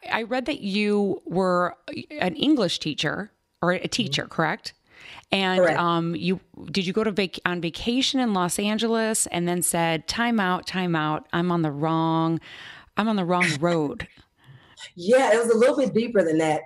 I read that you were an English teacher or a teacher, correct? And Correct. you did you go to on vacation in Los Angeles and then said, time out, time out. I'm on the wrong road. Yeah, it was a little bit deeper than that.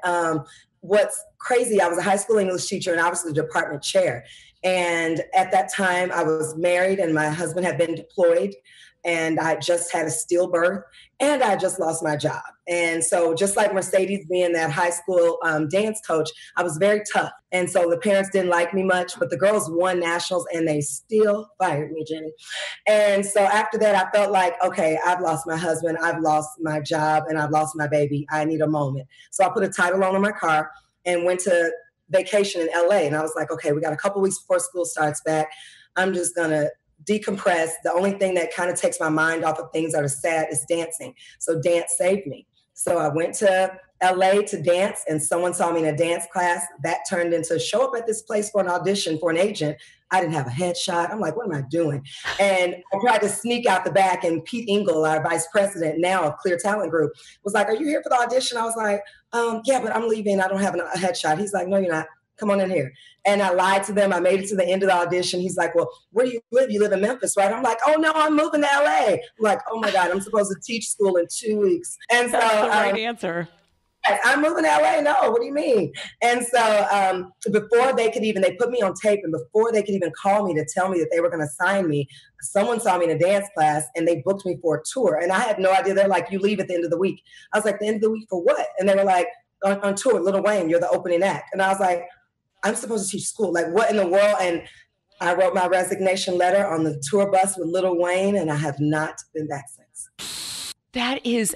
What's crazy, I was a high school English teacher and I was the department chair. And at that time, I was married and my husband had been deployed and I just had a stillbirth and I just lost my job. And so, just like Mercedes being that high school dance coach, I was very tough. And so the parents didn't like me much, but the girls won nationals and they still fired me, Jenny. And so after that, I felt like, okay, I've lost my husband, I've lost my job, and I've lost my baby. I need a moment. So I put a title loan on my car and went to vacation in LA. And I was like, okay, we got a couple weeks before school starts back. I'm just going to decompress. The only thing that kind of takes my mind off of things that are sad is dancing. So dance saved me. So I went to LA to dance and someone saw me in a dance class that turned into show up at this place for an audition for an agent. I didn't have a headshot. I'm like, what am I doing? And I tried to sneak out the back and Pete Engel, our vice president now of Clear Talent Group, was like, are you here for the audition? I was like, yeah, but I'm leaving. I don't have a headshot. He's like, no, you're not. Come on in here. And I lied to them. I made it to the end of the audition. He's like, well, where do you live? You live in Memphis, right? I'm like, oh no, I'm moving to LA. I'm like, oh my God, I'm supposed to teach school in 2 weeks. And so That's the right answer. I'm moving to LA. No, what do you mean? And so before they could even, they put me on tape and before they could even call me to tell me that they were going to sign me, someone saw me in a dance class and they booked me for a tour. And I had no idea. They're like, you leave at the end of the week. I was like, the end of the week for what? And they were like, on tour, Lil Wayne, you're the opening act. And I was like, I'm supposed to teach school. Like, what in the world? And I wrote my resignation letter on the tour bus with Lil Wayne, and I have not been back since. That is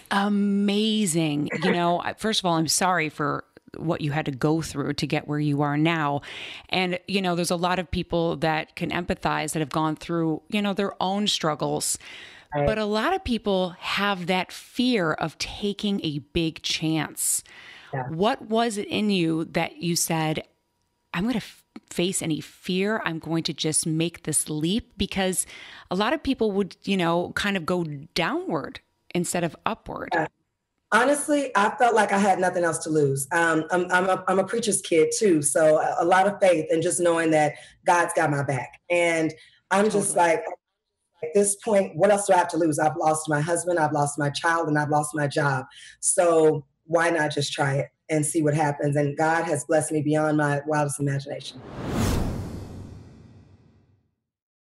amazing. First of all, I'm sorry for what you had to go through to get where you are now. And, there's a lot of people that can empathize that have gone through, their own struggles. Right. But a lot of people have that fear of taking a big chance. Yeah. What was it in you that you said, I'm going to face any fear. I'm going to just make this leap? Because a lot of people would, kind of go downward instead of upward. Yeah. Honestly, I felt like I had nothing else to lose. I'm a preacher's kid too. So a lot of faith and just knowing that God's got my back. And I'm just like, at this point, what else do I have to lose? I've lost my husband, I've lost my child, and I've lost my job. So why not just try it and see what happens? And God has blessed me beyond my wildest imagination.